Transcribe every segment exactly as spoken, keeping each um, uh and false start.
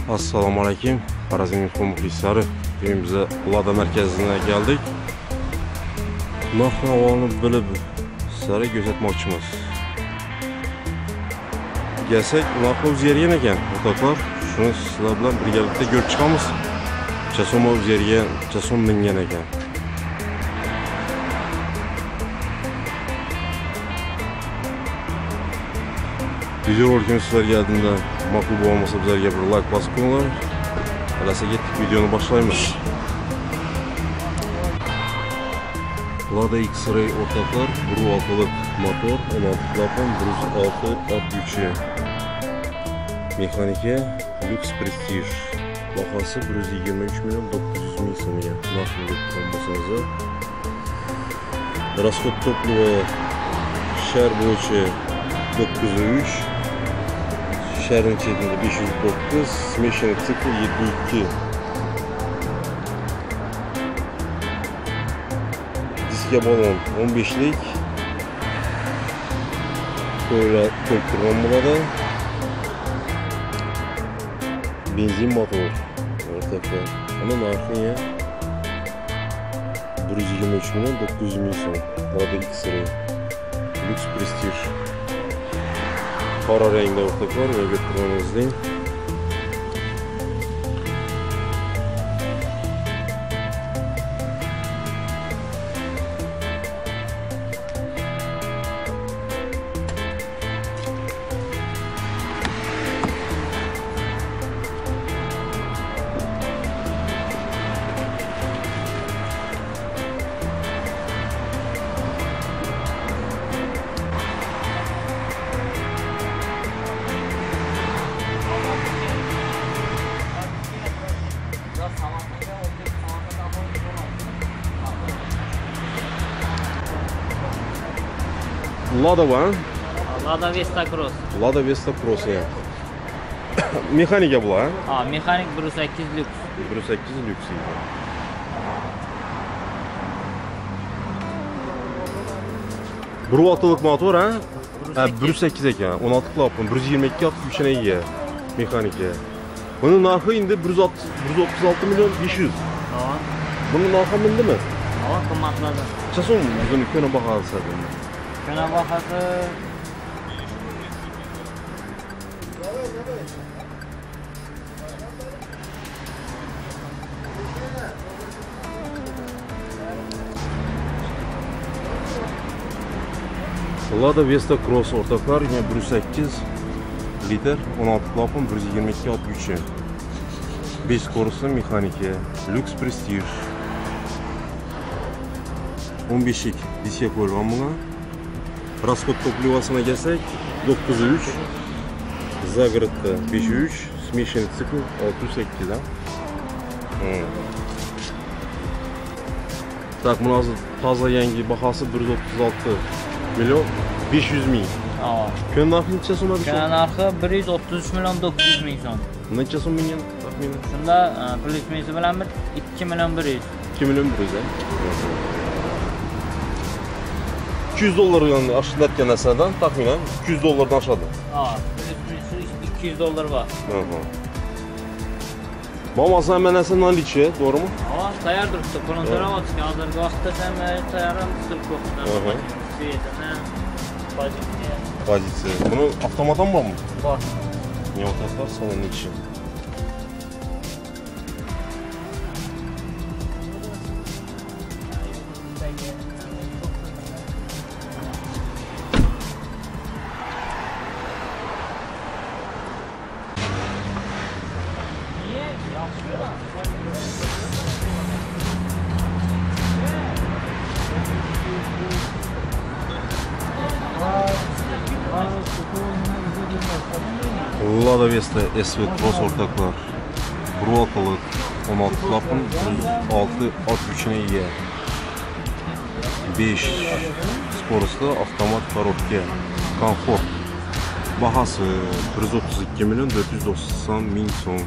Assalomu alaykum. Xorazm info muxlislari. Bugun biz Lada markazına geldik. Narx-navoni bilib sizlarga ko'rsatmoqchimiz. Gelsak, narx o'zgargan ekan. O'rtoqlar, shuni sizlar bilan birgalikda ko'rib chiqamiz. Chasom o'zgargan, chasom mingan ekan. Video rolikimiz sizlarga yoqdimda ma'qul bo'lmasa bizlarga bir like bosib qo'yinglar. Alasa ketdik, videoni boshlaymiz. Lada X-Ray o'rtoqlar, bir oltilik motor, o'n olti klapan, bir yuz olti ot gücü. Mexanika Lux Prestige. Bahası bir yuz yigirma uch million dokuz yuz ming so'mga. Narxini bo'lsangiz. Расход топлива shar bo'yicha dokuz yuz uch, sharning chetida besh yuz to'qqiz, смешанный цикл yetti yuz ikki. Diska balon o'n beshlik. Ko'ylak turgan bo'ladi. Benzin motor. O'rtoqlar, ana narxi bir yuz yigirma uch million dokuz yuz ming so'm. Lada X-Ray Lux Prestige. Qora rangda o'rtoqlar, yo'lga turganingizdan. Lada var. Lada Vesta Cross. Lada Vesta Cross ya. Mexanika bu ha? Ha, mexanik bir yuz sakkiz Lux. bir yuz sakkiz Lux. bir oltilik motor ha? Ha, bir yuz sakkiz ekan. o'n olti klapan, bir yuz yigirma ikki ot gücüne ega. Mexanika. Bunun narxi endi bir yuz o'ttiz olti million besh yuz. Ha. Bunun narxi mindimi? Ha, qimmatladi. Chasom buni ko'na bahasi dedi. Ko'na bahasi Lada Vesta Cross o'rtoqlar, yine bir yuz sakkiz litr, o'n olti klapan, bir yuz yigirma ikki ot gücü. besh korusli mexanika, Lux Prestige. o'n beshlik diska qo'yilgan buna. Расход топливосына gelsak dokuz yuz uch, Zagrodda besh yuz uch, смешанный цикл olti yuz sakkiz da. Hmm. Tak, buni hozir toza yangi bahasi bir yuz o'ttiz olti million besh yuz ming. Ha. Ko'na narxi necha so'm edi? Ko'na narxi bir yuz o'ttiz uch million dokuz yuz ming so'm. Necha so'm mingan taxminan? Shunda plyus minus bilan bir ikki million bir yuz. ikki million bir yuz. ikki yuz dollardan aşağıdatgan narsadan taxminan ikki yuz dollardan aşağıda. Ha, plyus minus ikki yuz dollar bor. Aha. Mamasi hemen narsa наличие, doğru mu? Ha, tayyor turibdi. Ko'rintirib hozirgi vaqtda ham tayyorlanib turib qo'yibdi. Aha. Svetini, pozitsiya. Pozitsiya. Bunu avtomatdan bormi? Bor. Ne o'rtoqlar, salonning ichi. Lada Vesta S V Cross o'rtoqlar. bir oltilik, o'n olti klapan, bir yuz olti ot gücüne ega. besh скоростli avtomat коробка. Komfort. Bahası bir yuz o'ttiz ikki million dört yuz doksan ming so'm.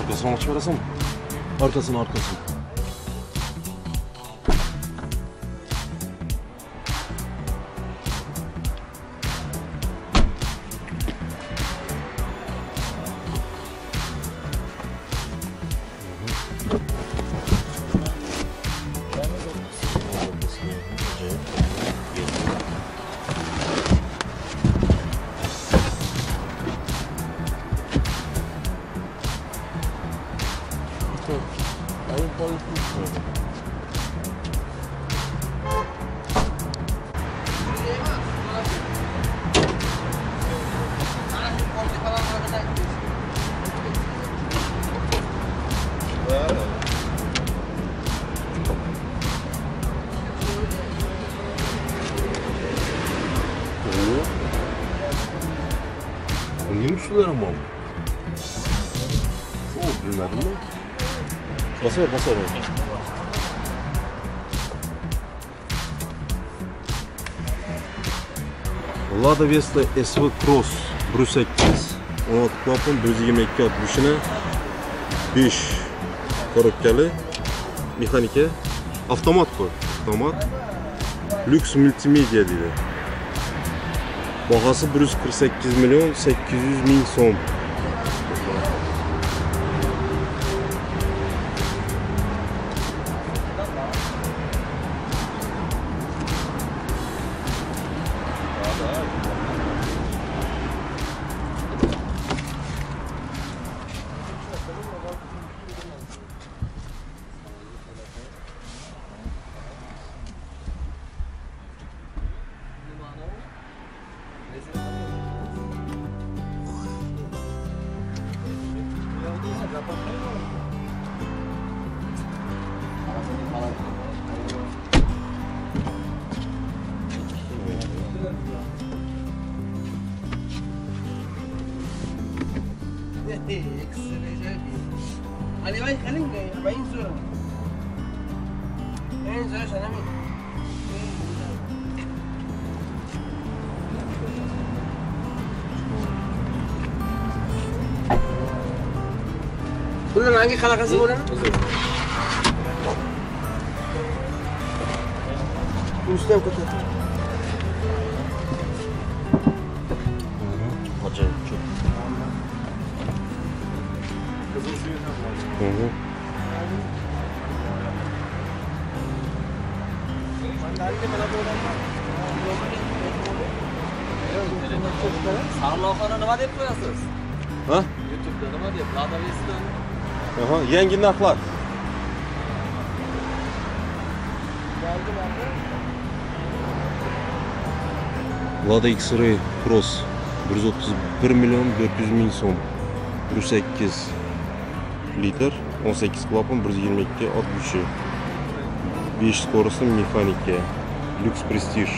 Arkasını açıp arasam. Arkasını arkasını. Niye sular ama? Soğuk bilmedim mi? Basar basar. Lada Vesta S V Cross bir yuz sakkiz o'n olti klapan bir yuz yigirma ikki ot bushini besh korotkali mexanika avtomat bu. Avtomat Lux multimedia deydi. Bahası bir yuz qirq sakkiz million sakkiz yuz ming so'm. Ali vai خلينا أربعين صورة أربعين صورة سلامي كلنا معاكي خلق زبونة مستوى كتير Acayip çok. Hı hı. Sarlavhani nima deb qo'yasiz? Ha? YouTube'da nima deb? Lada Vesta. Aha, yangi narxlar. Lada X-Ray Cross bir yuz o'ttiz bir million dört yuz ming so'm. bir yuz sakkiz litr, o'n sakkiz klapan, bir yuz yigirma ikki ot kuchi. besh скоростный mexanika. Lux Prestige.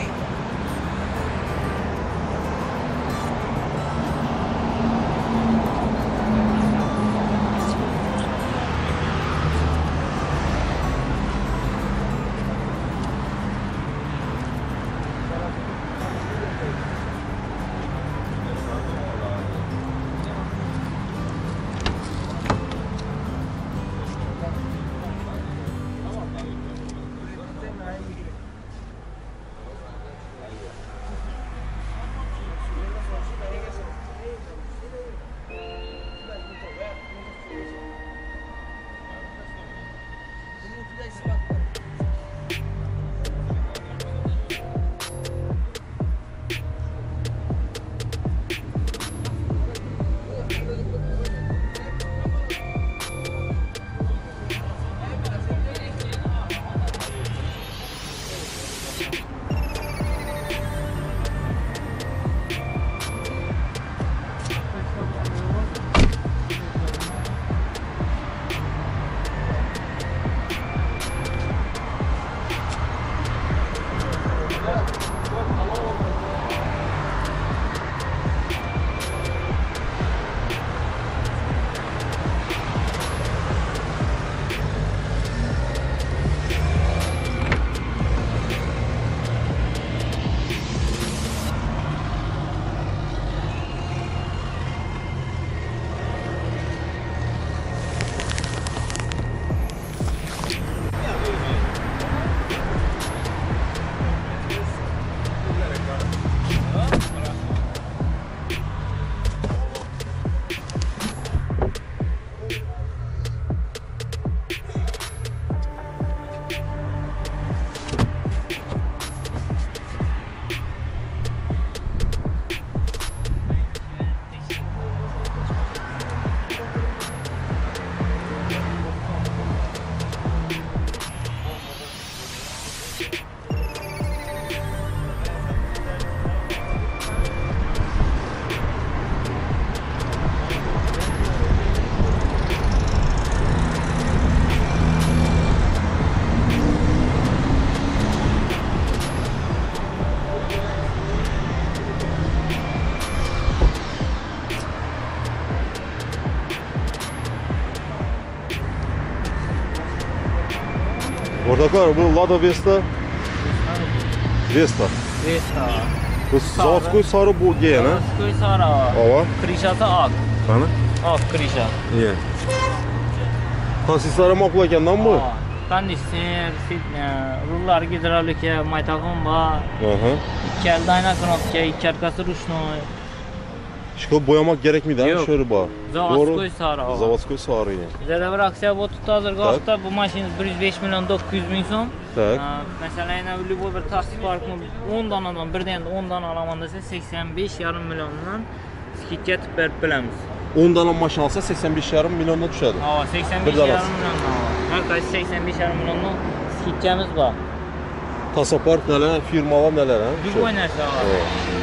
O'rtoqlar, bu Lada Vesta. Vesta. Vesta. Bu zavodskoy sari bo'lgan, ha? Zavodskoy sari. Ava. Krishasi oq. Qani? Oq krisha. Iya. Konsislari ma'qul ekandan bu? Konditsioner, rullar gidravlika, maytag'on bor. Aha. ikki alda ayna knopka, ikki arkasi ruchnoy. Ishqilib bo'yamak kerakmidi, ha? Sho'ri bor. Zavodskoy sari. Zavodskoy sari. Bizda bir aksiya bo'libdi hozirgi vaqtda. Bu mashina bir yuz besh million dokuz yuz ming so'm. Tak. Masalan, yana любой bir taksi parkni o'n donadan birdan endi o'n dona olaman desa sakson besh yarim milliondan skidga tib berib bilamiz. o'n dona mashina olsa sakson besh yarim milliondan tushadi. Ha, sakson besh yarim milliondan. Har qaysi sakson besh yarim milliondan skidkamiz bor. Tasapark nelar, firmalar nelar, ha? Любой narsa bor.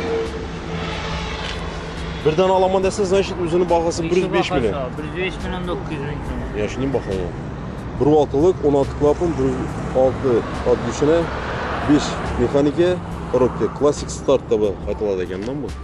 Birdan olaman desa, значит, o'zining bahasi bir yuz besh million. bir yuz besh million dokuz yuz ming so'm. Yashining bahasi. bir oltilik, o'n olti klapan, bir yuz olti oddiysini, besh mexanika, korobka, klassik startda bu aytiladi ekandan bu.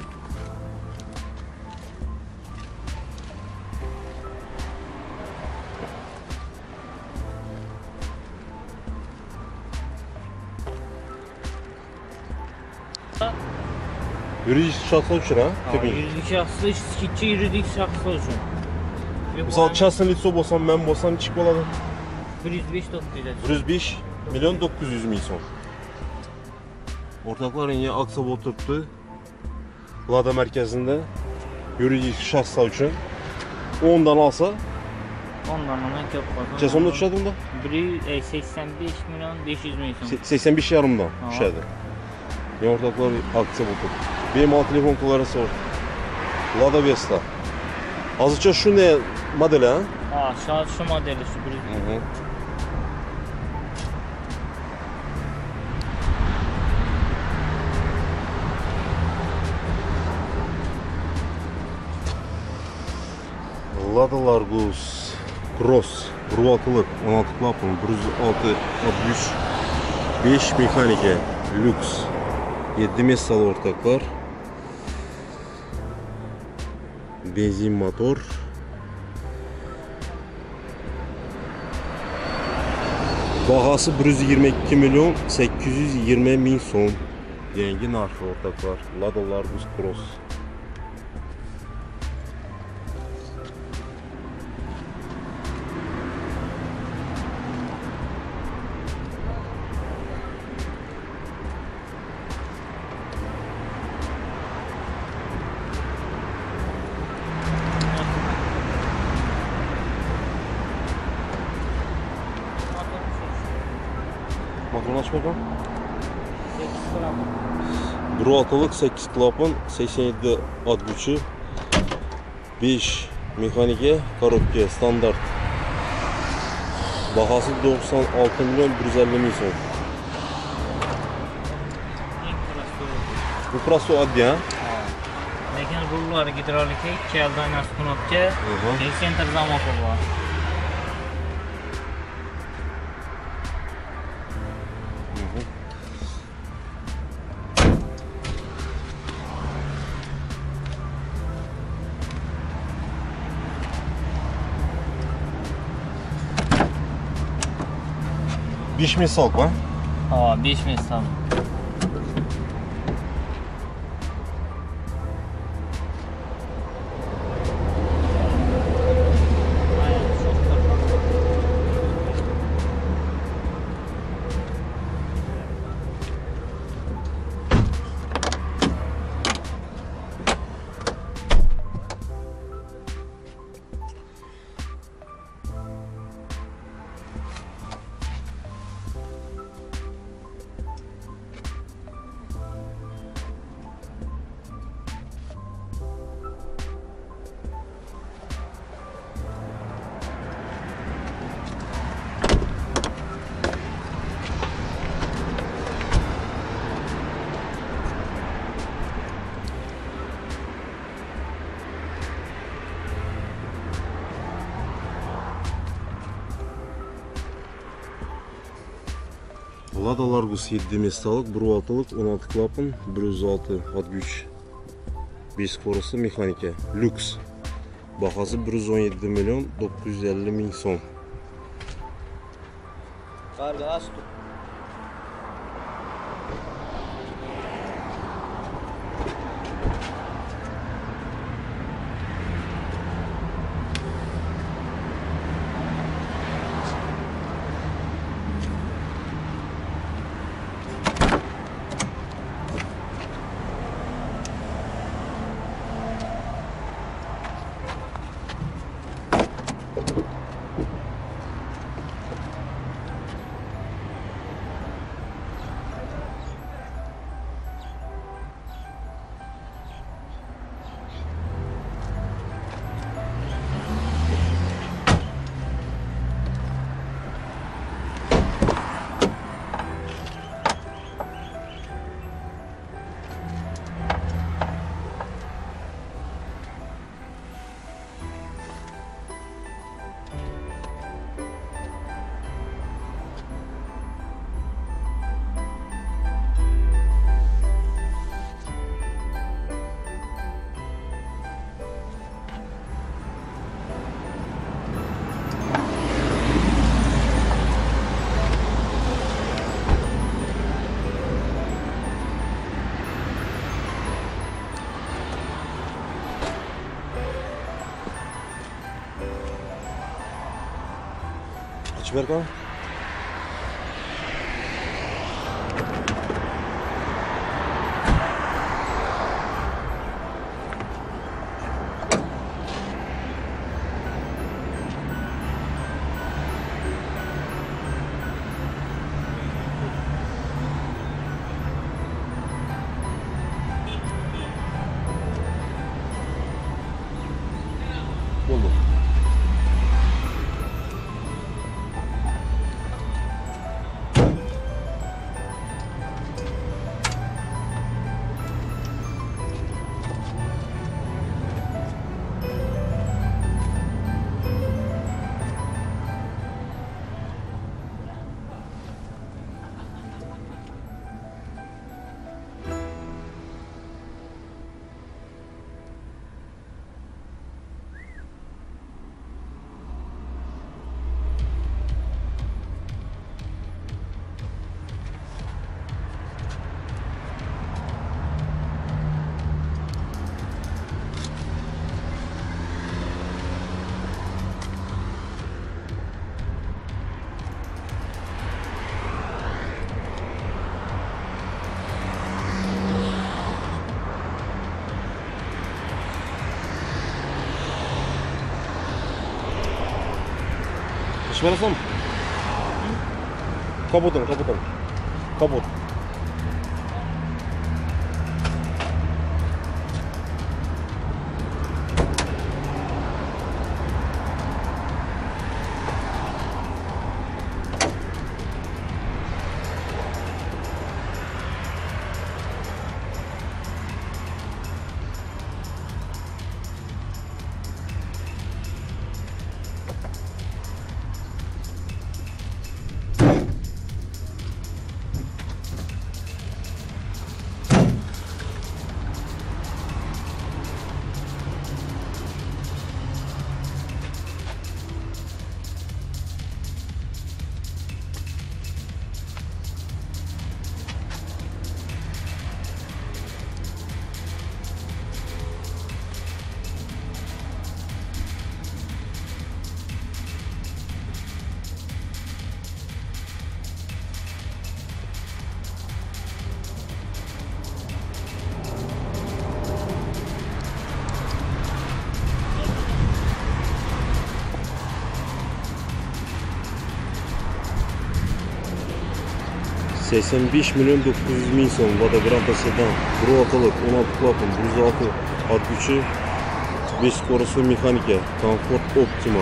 Yuridik shaxslar uchun, ha? Yuridik shaxslar, skidchi yuridik shaxslar uchun. Misol, частный лицо bo'lsam, men bo'lsam, chiqib bo'ladi. bir yuz besh dokuz yuz. bir yuz besh million dokuz yuz ming so'm. O'rtoqlar, yana aksiya bo'lib turibdi. Lada markazida yuridik shaxslar uchun o'n dan olsa, o'n dandan ko'p qoldi. necha so'mda tushadi bunda? bir yuz sakson besh million besh yuz ming so'm. sakson besh yarim dan tushadi. Yana o'rtoqlar, aksiya bo'lib turibdi. Bemalol telefon qilaverasiz. Lada Vesta. Hozircha shunday model, ha? Ha, shu shu modeli shu bir. Lada Largus Cross bir oltilik, o'n olti klapan, bir yuz olti oltmish besh mexanika, Lux. yetti mestali o'rtoqlar. Benzin motor. Bahası bir yuz yigirma ikki million sakkiz yuz yigirma ming so'm. Yangi narxi o'rtoqlar. Lada Largus Cross. Motorni aç bakalım. bir oltilik, sakkiz klapan, sakson yetti ot gücü, besh mexanika, korobka, standart. Bahası doksan olti million bir yuz ellik ming so'm. Bu prosto oddiy, ha? Lekin rullar gidravlika, ikki alda aynasi knopka, center zamoki bor. besh ming so'm, ha? Ha, besh ming so'm. Lada Largus yetti mestalik, bir oltilik, o'n olti klapan, bir yuz olti ot güç, besh skorosti mexanika, Lux. Bahası bir yuz o'n yetti million dokuz yuz ellik ming so'm. Carga asto. Açı ver bakalım. Oldu. Açıverasam. Kaputun, kaputun. Kaput. sakson besh million dokuz yuz ming so'm Vodogranta sedan, bir otliq, o'n olti klapan, bir yuz olti ot kuchi, besh skorosti mexanika, komfort optima.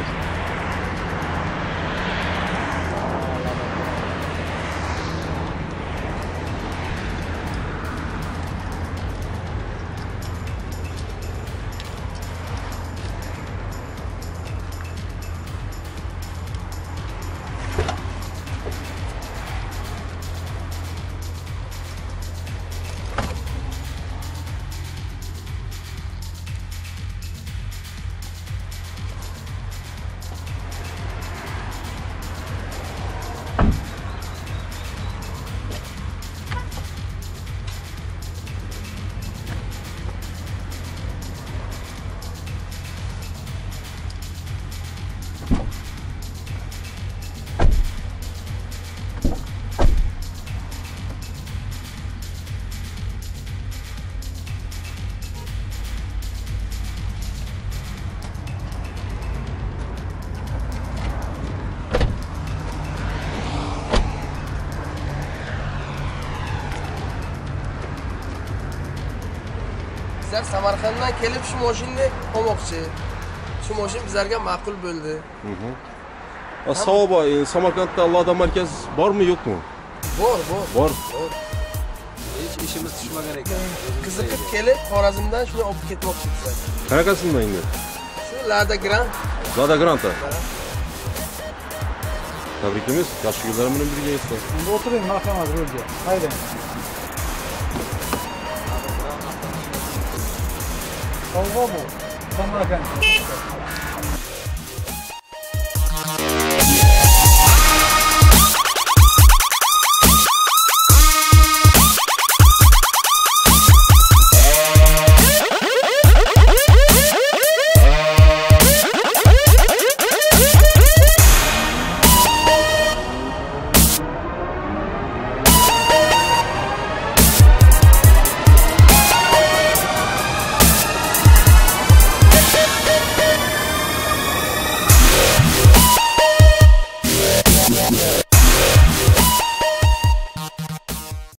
Bizlar Samarqanddan kelib shu mashinani olmoqchi. Shu mashina bizlarga ma'qul bo'ldi. Ha, Savob, Samarqandda Lada markaz bormi, yo'qmi? Bor, bor. Bor. Hiç işimiz düşmagan ekan. Qiziqib kelib, Xorazmdan shuni olib ketmoqchi bizlar. Qanaqasini endi? Shu Lada Grand. Lada Granta. Tabriklaymiz. Yaxshi kunlar bilan birga yetsin. O'tiring, marhamat, yo'lga. Haydi. Sovg'a bu. Samarqand.